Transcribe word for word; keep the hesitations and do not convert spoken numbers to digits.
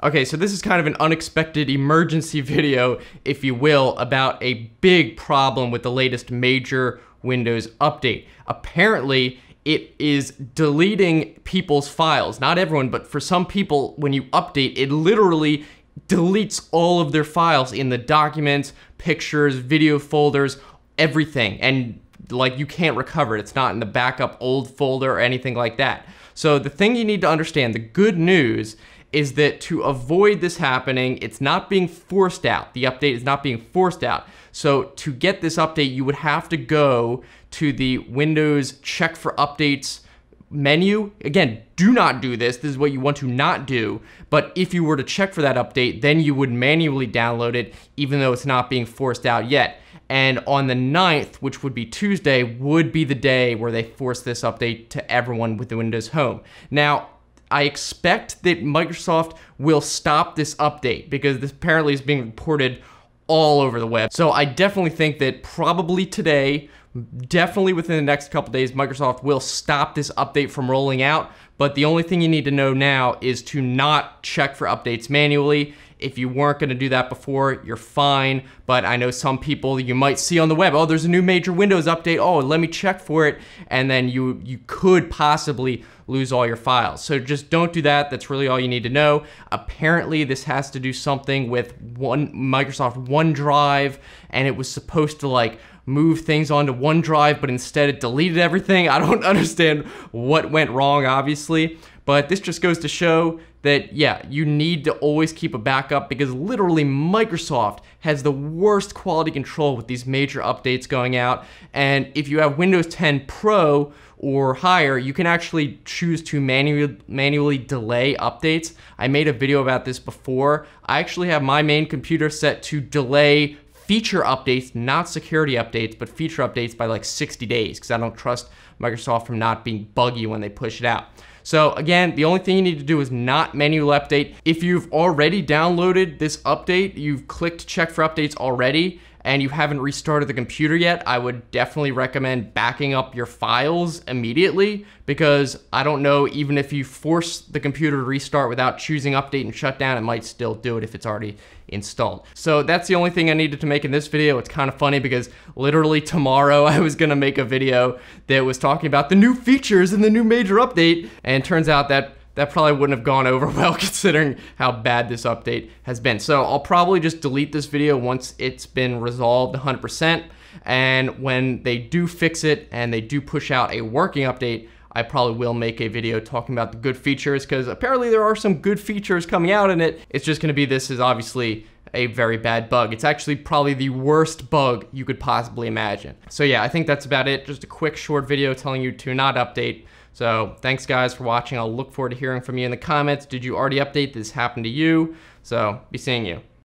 Okay, so this is kind of an unexpected emergency video, if you will, about a big problem with the latest major Windows update. Apparently, it is deleting people's files. Not everyone, but for some people, when you update, it literally deletes all of their files in the documents, pictures, video folders, everything. And like you can't recover it. It's not in the backup old folder or anything like that. So the thing you need to understand, the good news is that to avoid this happening, it's not being forced out. The update is not being forced out. So to get this update, you would have to go to the Windows Check for Updates menu. Again, do not do this. This is what you want to not do. But if you were to check for that update, then you would manually download it, even though it's not being forced out yet. And on the ninth, which would be Tuesday, would be the day where they force this update to everyone with the Windows Home. Now, I expect that Microsoft will stop this update because this apparently is being reported all over the web. So I definitely think that probably today, definitely within the next couple days, Microsoft will stop this update from rolling out. But the only thing you need to know now is to not check for updates manually. If you weren't going to do that before, you're fine. But I know some people you might see on the web, oh, there's a new major Windows update. Oh, let me check for it. And then you, you could possibly lose all your files. So just don't do that. That's really all you need to know. Apparently, this has to do something with one Microsoft OneDrive, and it was supposed to like move things onto OneDrive, but instead it deleted everything. I don't understand what went wrong, obviously. But this just goes to show that, yeah, you need to always keep a backup because literally Microsoft has the worst quality control with these major updates going out. And if you have Windows ten Pro or higher, you can actually choose to manually manually delay updates. I made a video about this before. I actually have my main computer set to delay feature updates, not security updates, but feature updates by like sixty days because I don't trust Microsoft from not being buggy when they push it out. So again, the only thing you need to do is not manual update. If you've already downloaded this update, you've clicked check for updates already, and you haven't restarted the computer yet, I would definitely recommend backing up your files immediately because I don't know, even if you force the computer to restart without choosing update and shutdown, it might still do it if it's already installed. So that's the only thing I needed to make in this video. It's kind of funny because literally tomorrow I was gonna make a video that was talking about the new features in the new major update, and it turns out that that probably wouldn't have gone over well considering how bad this update has been. So I'll probably just delete this video once it's been resolved one hundred percent. And when they do fix it and they do push out a working update, I probably will make a video talking about the good features because apparently there are some good features coming out in it. It's just gonna be this is obviously a very bad bug. It's actually probably the worst bug you could possibly imagine. So yeah, I think that's about it. Just a quick short video telling you to not update. So thanks guys for watching. I'll look forward to hearing from you in the comments. Did you already update? Did this happen to you? So be seeing you.